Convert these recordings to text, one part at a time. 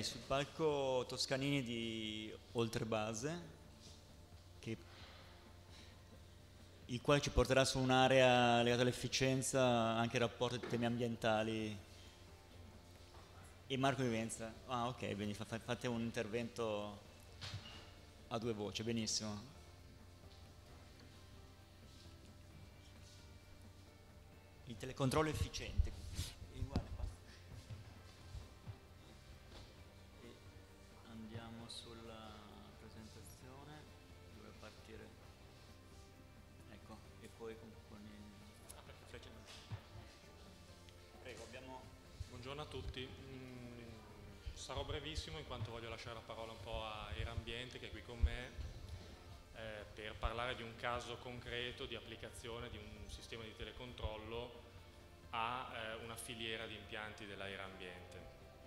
sei sul palco Toscanini di Oltrebase, che- il quale ci porterà su un'area legata all'efficienza, anche il rapporto di temi ambientali. E Marco Vivenza. Ah, ok, quindi fate un intervento a due voci, benissimo. Il telecontrollo efficiente. E guarda qua. E andiamo sulla presentazione, dove partire. Ecco, e poi con il... Ah, perché freccia. Prego, abbiamo... Buongiorno a tutti. Sarò brevissimo in quanto voglio lasciare la parola un po' a Erambiente che è qui con me per parlare di un caso concreto di applicazione di un sistema di telecontrollo a una filiera di impianti della Erambiente.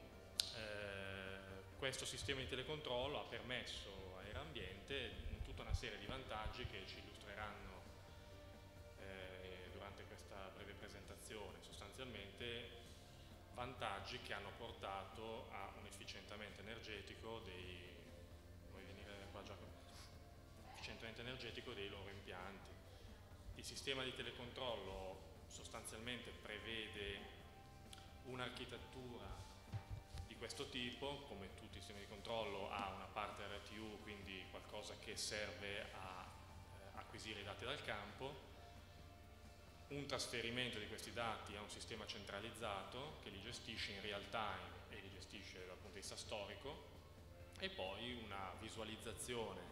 Questo sistema di telecontrollo ha permesso a Erambiente tutta una serie di vantaggi che ci illustreranno durante questa breve presentazione. Sostanzialmente vantaggi che hanno portato a un efficientamento energetico dei loro impianti. Il sistema di telecontrollo sostanzialmente prevede un'architettura di questo tipo. Come tutti i sistemi di controllo ha una parte RTU, quindi qualcosa che serve a acquisire i dati dal campo, un trasferimento di questi dati a un sistema centralizzato che li gestisce in real time e li gestisce dal punto di vista storico, e poi una visualizzazione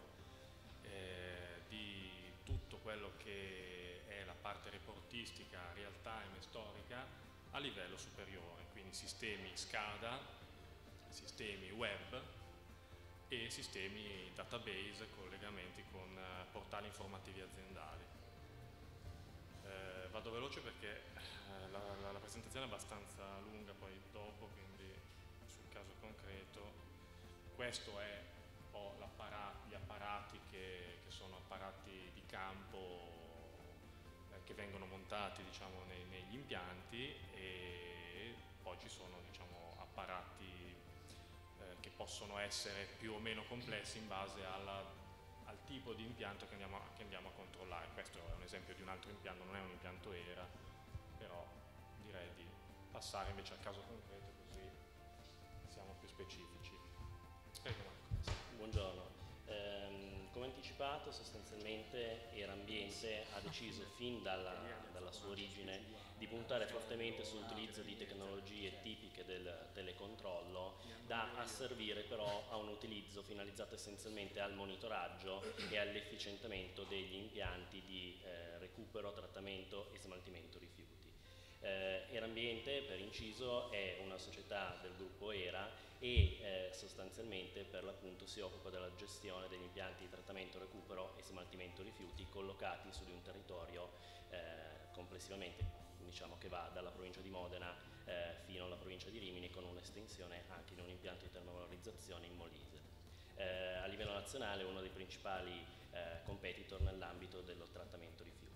di tutto quello che è la parte reportistica real time e storica a livello superiore, quindi sistemi SCADA, sistemi web e sistemi database, collegamenti con portali informativi aziendali. Vado veloce perché la presentazione è abbastanza lunga poi dopo, quindi sul caso concreto questo è un po' gli apparati che sono apparati di campo che vengono montati, diciamo, negli impianti, e poi ci sono, diciamo, apparati che possono essere più o meno complessi in base al tipo di impianto che andiamo a controllare. Questo è un esempio di un altro impianto, non è un impianto ERA, però direi di passare invece al caso concreto così siamo più specifici. Prego Marco. Buongiorno. Come anticipato, sostanzialmente Erambiente ha deciso fin dalla sua origine di puntare fortemente sull'utilizzo di tecnologie tipiche del telecontrollo da asservire però a un utilizzo finalizzato essenzialmente al monitoraggio e all'efficientamento degli impianti di recupero, trattamento e smaltimento rifiuti. Erambiente, per inciso, è una società del gruppo ERA e sostanzialmente per l'appunto si occupa della gestione degli impianti di trattamento, recupero e smaltimento rifiuti collocati su di un territorio complessivamente, diciamo, che va dalla provincia di Modena fino alla provincia di Rimini, con un'estensione anche in un impianto di termovalorizzazione in Molise. A livello nazionale è uno dei principali competitor nell'ambito dello trattamento rifiuti.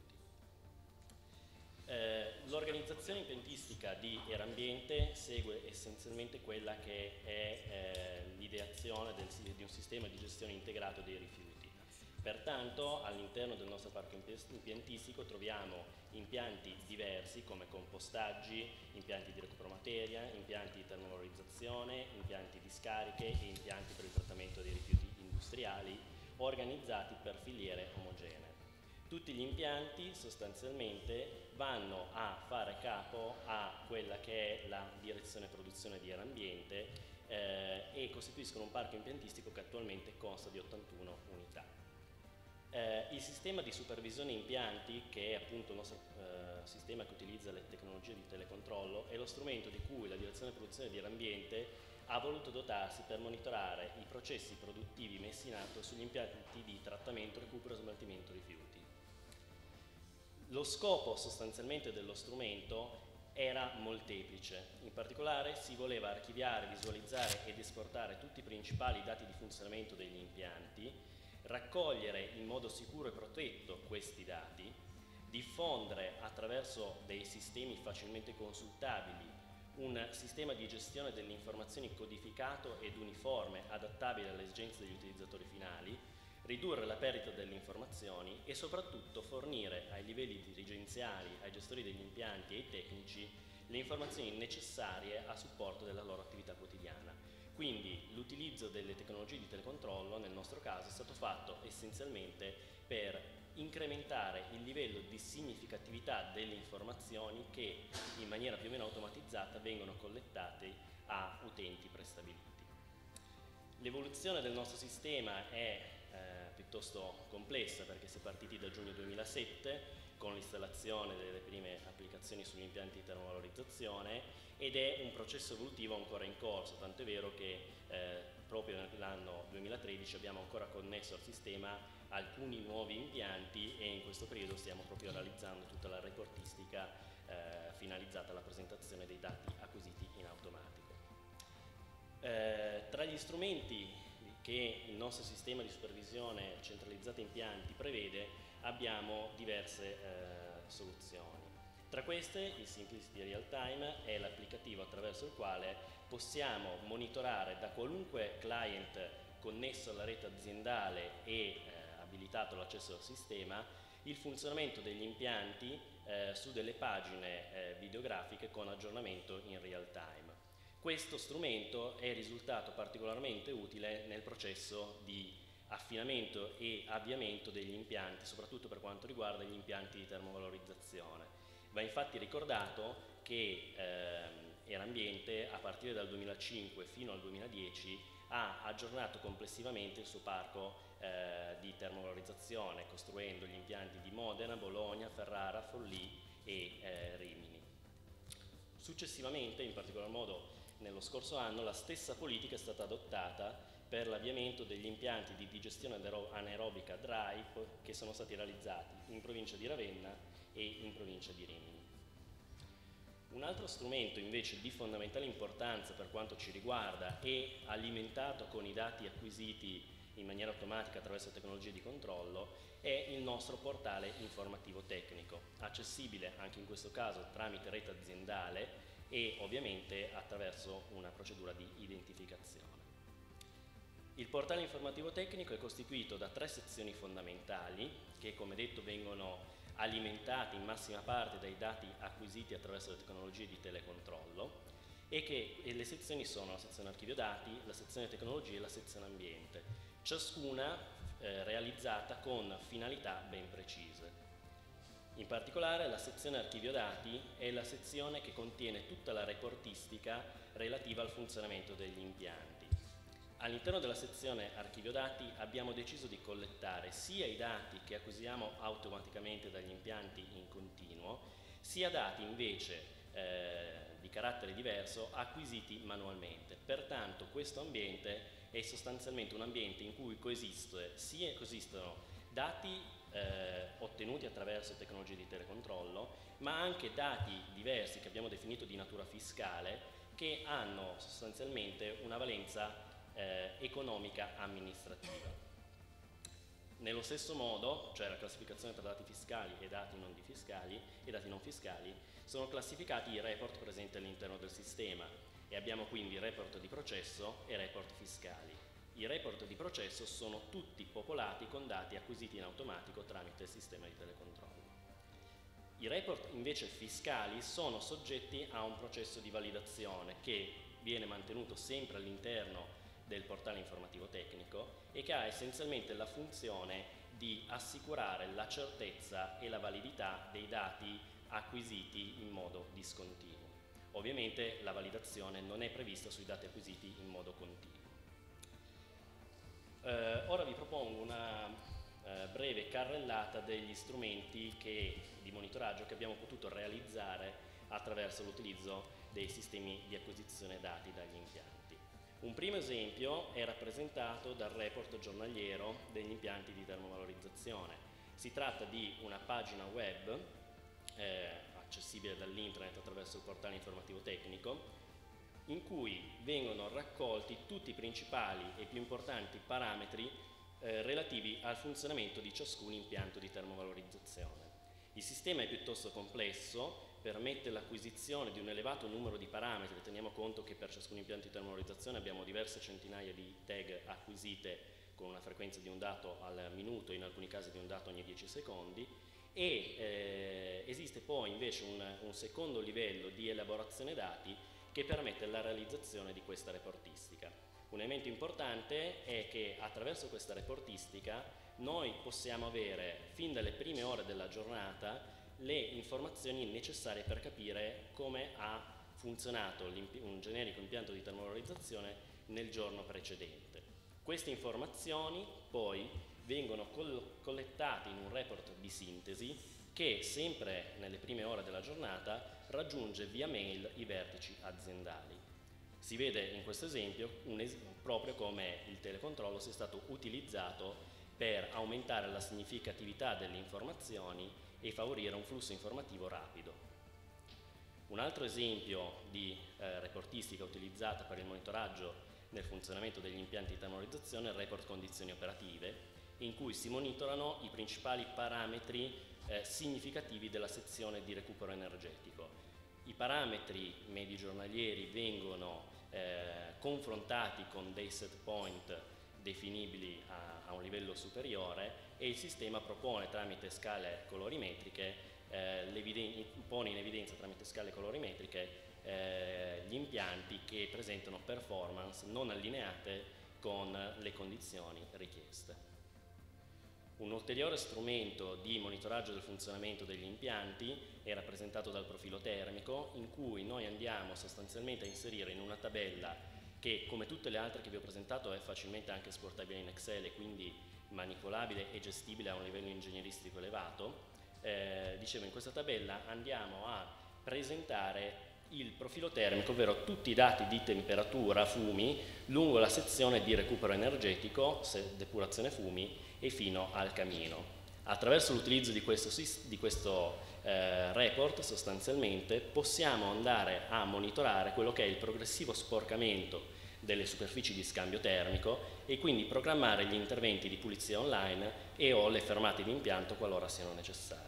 L'organizzazione impiantistica di Erambiente segue essenzialmente quella che è l'ideazione di un sistema di gestione integrato dei rifiuti. Pertanto all'interno del nostro parco impiantistico troviamo impianti diversi come compostaggi, impianti di recupero materia, impianti di termovalorizzazione, impianti di scariche e impianti per il trattamento dei rifiuti industriali, organizzati per filiere omogenee. Tutti gli impianti sostanzialmente vanno a fare capo a quella che è la direzione produzione di Erambiente e costituiscono un parco impiantistico che attualmente consta di 81 unità. Il sistema di supervisione impianti, che è appunto il nostro sistema che utilizza le tecnologie di telecontrollo, è lo strumento di cui la direzione produzione di Erambiente ha voluto dotarsi per monitorare i processi produttivi messi in atto sugli impianti di trattamento, recupero e smaltimento rifiuti. Lo scopo sostanzialmente dello strumento era molteplice. In particolare si voleva archiviare, visualizzare ed esportare tutti i principali dati di funzionamento degli impianti, raccogliere in modo sicuro e protetto questi dati, diffondere attraverso dei sistemi facilmente consultabili un sistema di gestione delle informazioni codificato ed uniforme, adattabile alle esigenze degli utilizzatori finali, ridurre la perdita delle informazioni e soprattutto fornire ai livelli dirigenziali, ai gestori degli impianti e ai tecnici le informazioni necessarie a supporto della loro attività quotidiana. Quindi l'utilizzo delle tecnologie di telecontrollo nel nostro caso è stato fatto essenzialmente per incrementare il livello di significatività delle informazioni che in maniera più o meno automatizzata vengono collettate a utenti prestabiliti. L'evoluzione del nostro sistema è piuttosto complessa, perché si è partiti da giugno 2007 con l'installazione delle prime applicazioni sugli impianti di termovalorizzazione ed è un processo evolutivo ancora in corso, tanto è vero che proprio nell'anno 2013 abbiamo ancora connesso al sistema alcuni nuovi impianti e in questo periodo stiamo proprio realizzando tutta la reportistica finalizzata alla presentazione dei dati acquisiti in automatico. Tra gli strumenti che il nostro sistema di supervisione centralizzata impianti prevede abbiamo diverse soluzioni. Tra queste il Simplicity Real Time è l'applicativo attraverso il quale possiamo monitorare da qualunque client connesso alla rete aziendale e abilitato l'accesso al sistema il funzionamento degli impianti su delle pagine videografiche con aggiornamento in real time. Questo strumento è risultato particolarmente utile nel processo di affinamento e avviamento degli impianti, soprattutto per quanto riguarda gli impianti di termovalorizzazione. Va infatti ricordato che Erambiente a partire dal 2005 fino al 2010 ha aggiornato complessivamente il suo parco di termovalorizzazione, costruendo gli impianti di Modena, Bologna, Ferrara, Forlì e Rimini. Successivamente, in particolar modo nello scorso anno, la stessa politica è stata adottata per l'avviamento degli impianti di digestione anaerobica DRYPE che sono stati realizzati in provincia di Ravenna e in provincia di Rimini. Un altro strumento invece di fondamentale importanza per quanto ci riguarda e alimentato con i dati acquisiti in maniera automatica attraverso tecnologie di controllo è il nostro portale informativo tecnico, accessibile anche in questo caso tramite rete aziendale e ovviamente attraverso una procedura di identificazione. Il portale informativo tecnico è costituito da 3 sezioni fondamentali che, come detto, vengono alimentate in massima parte dai dati acquisiti attraverso le tecnologie di telecontrollo e le sezioni sono la sezione archivio dati, la sezione tecnologie e la sezione ambiente, ciascuna realizzata con finalità ben precise. In particolare la sezione archivio dati è la sezione che contiene tutta la reportistica relativa al funzionamento degli impianti. All'interno della sezione archivio dati abbiamo deciso di collettare sia i dati che acquisiamo automaticamente dagli impianti in continuo, sia dati invece di carattere diverso acquisiti manualmente. Pertanto questo ambiente è sostanzialmente un ambiente in cui coesistono dati ottenuti attraverso tecnologie di telecontrollo, ma anche dati diversi che abbiamo definito di natura fiscale che hanno sostanzialmente una valenza economica amministrativa. Nello stesso modo, cioè la classificazione tra dati fiscali e dati non fiscali, sono classificati i report presenti all'interno del sistema e abbiamo quindi report di processo e report fiscali. I report di processo sono tutti popolati con dati acquisiti in automatico tramite il sistema di telecontrollo. I report invece fiscali sono soggetti a un processo di validazione che viene mantenuto sempre all'interno del portale informativo tecnico e che ha essenzialmente la funzione di assicurare la certezza e la validità dei dati acquisiti in modo discontinuo. Ovviamente la validazione non è prevista sui dati acquisiti in modo continuo. Ora vi propongo una breve carrellata degli strumenti di monitoraggio che abbiamo potuto realizzare attraverso l'utilizzo dei sistemi di acquisizione dati dagli impianti. Un primo esempio è rappresentato dal report giornaliero degli impianti di termovalorizzazione. Si tratta di una pagina web accessibile dall'internet attraverso il portale informativo tecnico, in cui vengono raccolti tutti i principali e più importanti parametri relativi al funzionamento di ciascun impianto di termovalorizzazione. Il sistema è piuttosto complesso, permette l'acquisizione di un elevato numero di parametri. Teniamo conto che per ciascun impianto di termovalorizzazione abbiamo diverse centinaia di tag acquisite con una frequenza di un dato al minuto, in alcuni casi di un dato ogni 10 secondi, e esiste poi invece un secondo livello di elaborazione dati che permette la realizzazione di questa reportistica. Un elemento importante è che attraverso questa reportistica noi possiamo avere fin dalle prime ore della giornata le informazioni necessarie per capire come ha funzionato un generico impianto di termovalorizzazione nel giorno precedente. Queste informazioni poi vengono collettate in un report di sintesi che sempre nelle prime ore della giornata raggiunge via mail i vertici aziendali. Si vede in questo esempio proprio come il telecontrollo sia stato utilizzato per aumentare la significatività delle informazioni e favorire un flusso informativo rapido. Un altro esempio di reportistica utilizzata per il monitoraggio nel funzionamento degli impianti di termovalorizzazione è il report condizioni operative, in cui si monitorano i principali parametri significativi della sezione di recupero energetico. I parametri medi giornalieri vengono confrontati con dei set point definibili a un livello superiore e il sistema propone tramite scale colorimetriche, pone in evidenza tramite scale colorimetriche gli impianti che presentano performance non allineate con le condizioni richieste. Un ulteriore strumento di monitoraggio del funzionamento degli impianti è rappresentato dal profilo termico, in cui noi andiamo sostanzialmente a inserire in una tabella che, come tutte le altre che vi ho presentato, è facilmente anche esportabile in Excel e quindi manipolabile e gestibile a un livello ingegneristico elevato. Dicevo, in questa tabella andiamo a presentare il profilo termico, ovvero tutti i dati di temperatura, fumi, lungo la sezione di recupero energetico, depurazione fumi, e fino al camino. Attraverso l'utilizzo di questo report, sostanzialmente, possiamo andare a monitorare quello che è il progressivo sporcamento delle superfici di scambio termico e quindi programmare gli interventi di pulizia online e o le fermate di impianto qualora siano necessari.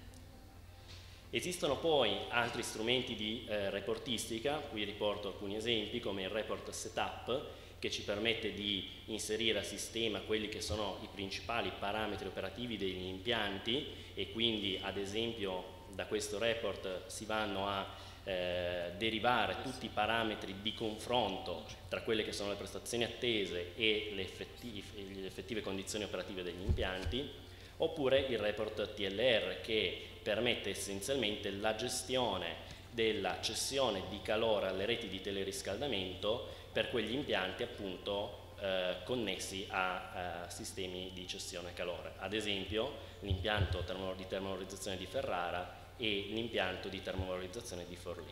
Esistono poi altri strumenti di reportistica, qui riporto alcuni esempi, come il report setup, che ci permette di inserire a sistema quelli che sono i principali parametri operativi degli impianti e quindi, ad esempio, da questo report si vanno a derivare tutti i parametri di confronto tra quelle che sono le prestazioni attese e le effettive condizioni operative degli impianti, oppure il report TLR, che permette essenzialmente la gestione della cessione di calore alle reti di teleriscaldamento per quegli impianti appunto connessi a sistemi di cessione calore, ad esempio l'impianto di termovalorizzazione di Ferrara e l'impianto di termovalorizzazione di Forlì.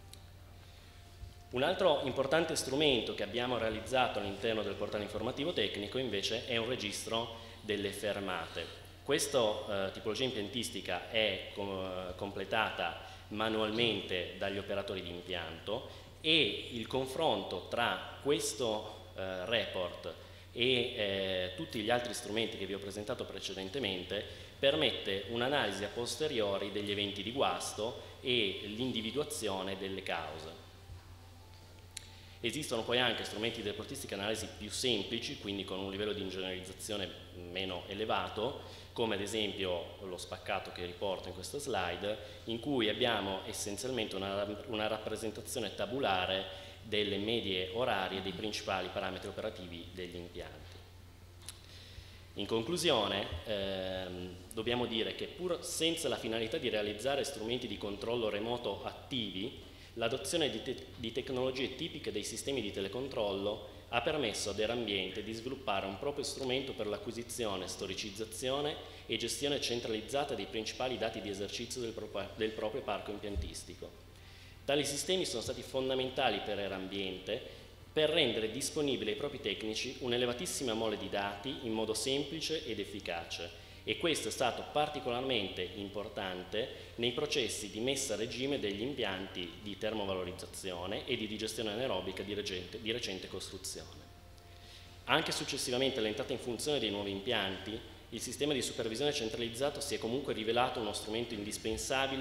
Un altro importante strumento che abbiamo realizzato all'interno del portale informativo tecnico invece è un registro delle fermate. Questa tipologia impiantistica è completata manualmente dagli operatori di impianto e il confronto tra questo report e tutti gli altri strumenti che vi ho presentato precedentemente permette un'analisi a posteriori degli eventi di guasto e l'individuazione delle cause. Esistono poi anche strumenti di reportistica e analisi più semplici, quindi con un livello di ingegnerizzazione meno elevato, come ad esempio lo spaccato che riporto in questa slide, in cui abbiamo essenzialmente una rappresentazione tabulare delle medie orarie dei principali parametri operativi degli impianti. In conclusione, dobbiamo dire che pur senza la finalità di realizzare strumenti di controllo remoto attivi, l'adozione di tecnologie tipiche dei sistemi di telecontrollo ha permesso ad Erambiente di sviluppare un proprio strumento per l'acquisizione, storicizzazione e gestione centralizzata dei principali dati di esercizio del proprio parco impiantistico. Tali sistemi sono stati fondamentali per Erambiente per rendere disponibile ai propri tecnici un'elevatissima mole di dati in modo semplice ed efficace, e questo è stato particolarmente importante nei processi di messa a regime degli impianti di termovalorizzazione e di digestione anaerobica di recente costruzione. Anche successivamente all'entrata in funzione dei nuovi impianti, il sistema di supervisione centralizzato si è comunque rivelato uno strumento indispensabile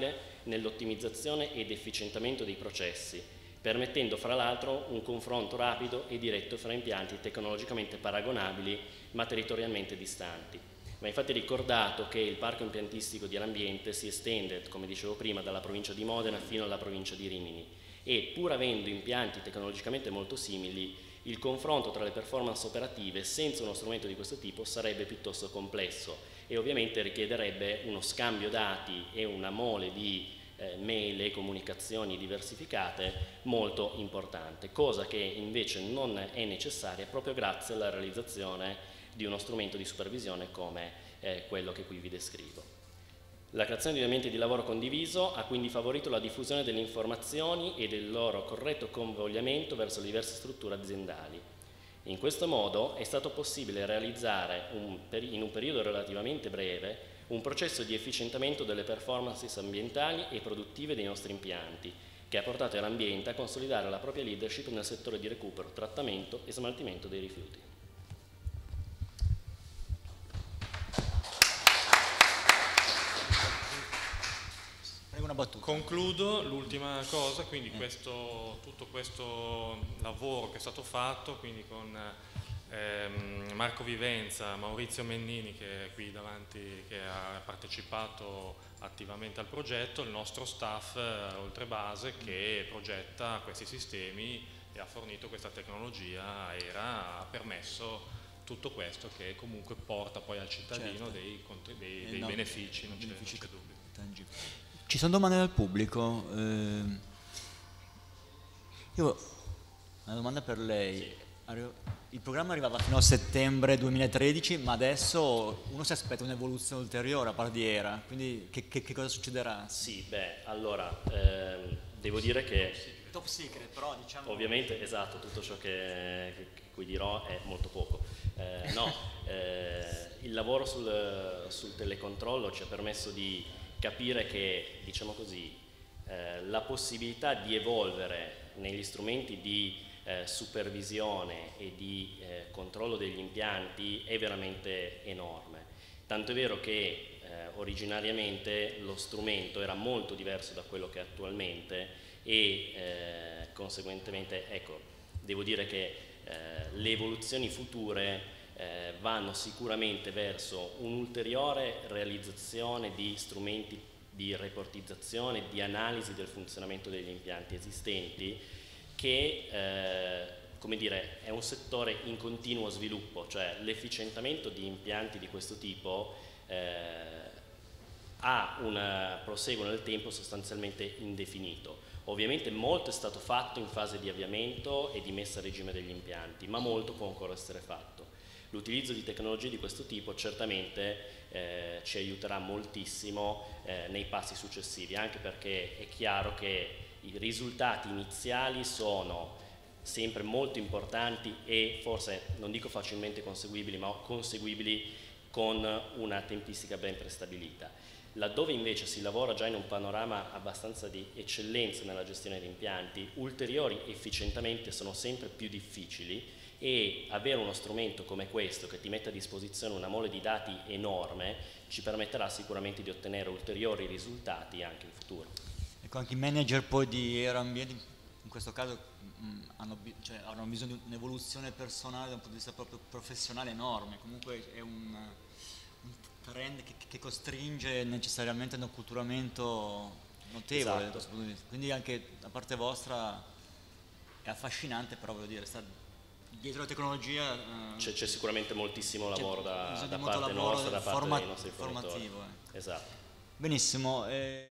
nell'ottimizzazione ed efficientamento dei processi, permettendo fra l'altro un confronto rapido e diretto fra impianti tecnologicamente paragonabili ma territorialmente distanti. Va infatti ricordato che il parco impiantistico di Arambiente si estende, come dicevo prima, dalla provincia di Modena fino alla provincia di Rimini e, pur avendo impianti tecnologicamente molto simili, il confronto tra le performance operative senza uno strumento di questo tipo sarebbe piuttosto complesso e ovviamente richiederebbe uno scambio dati e una mole di mail e comunicazioni diversificate molto importante, cosa che invece non è necessaria proprio grazie alla realizzazione di uno strumento di supervisione come quello che qui vi descrivo. La creazione di un ambiente di lavoro condiviso ha quindi favorito la diffusione delle informazioni e del loro corretto convogliamento verso le diverse strutture aziendali. In questo modo è stato possibile realizzare in un periodo relativamente breve un processo di efficientamento delle performance ambientali e produttive dei nostri impianti, che ha portato l'ambiente a consolidare la propria leadership nel settore di recupero, trattamento e smaltimento dei rifiuti. Una battuta. Concludo l'ultima cosa, quindi tutto questo lavoro che è stato fatto, quindi con Marco Vivenza, Maurizio Mennini che è qui davanti, che ha partecipato attivamente al progetto, il nostro staff Oltrebase che progetta questi sistemi e ha fornito questa tecnologia ERA, ha permesso tutto questo che comunque porta poi al cittadino dei benefici, non c'è dubbio. Tangibili. Ci sono domande dal pubblico? Io ho una domanda per lei. Sì. Il programma arrivava fino a settembre 2013, ma adesso uno si aspetta un'evoluzione ulteriore a parte di ERA, quindi che cosa succederà? Sì, allora, devo dire che Top secret, però diciamo... Ovviamente, esatto, tutto ciò che qui dirò è molto poco. Il lavoro sul telecontrollo ci ha permesso di capire che, diciamo così, la possibilità di evolvere negli strumenti di supervisione e di controllo degli impianti è veramente enorme. Tanto è vero che originariamente lo strumento era molto diverso da quello che è attualmente e conseguentemente, ecco, devo dire che le evoluzioni future vanno sicuramente verso un'ulteriore realizzazione di strumenti di reportizzazione, di analisi del funzionamento degli impianti esistenti che, come dire, è un settore in continuo sviluppo, cioè l'efficientamento di impianti di questo tipo ha un proseguo nel tempo sostanzialmente indefinito. Ovviamente molto è stato fatto in fase di avviamento e di messa a regime degli impianti, ma molto può ancora essere fatto. L'utilizzo di tecnologie di questo tipo certamente ci aiuterà moltissimo nei passi successivi, anche perché è chiaro che i risultati iniziali sono sempre molto importanti e forse, non dico facilmente conseguibili, ma conseguibili con una tempistica ben prestabilita. Laddove invece si lavora già in un panorama abbastanza di eccellenza nella gestione di impianti, ulteriori efficientamenti sono sempre più difficili e avere uno strumento come questo che ti mette a disposizione una mole di dati enorme ci permetterà sicuramente di ottenere ulteriori risultati anche in futuro. Ecco, anche i manager poi di ERA Ambiente in questo caso avranno bisogno di un'evoluzione personale da un punto di vista proprio professionale enorme, comunque è un trend che costringe necessariamente ad un acculturamento notevole, esatto. da punto di vista. Quindi anche da parte vostra è affascinante, però voglio dire, dietro la tecnologia c'è sicuramente moltissimo lavoro da parte lavoro nostra, da parte dei nostri fornitori. formativo. Esatto. Benissimo.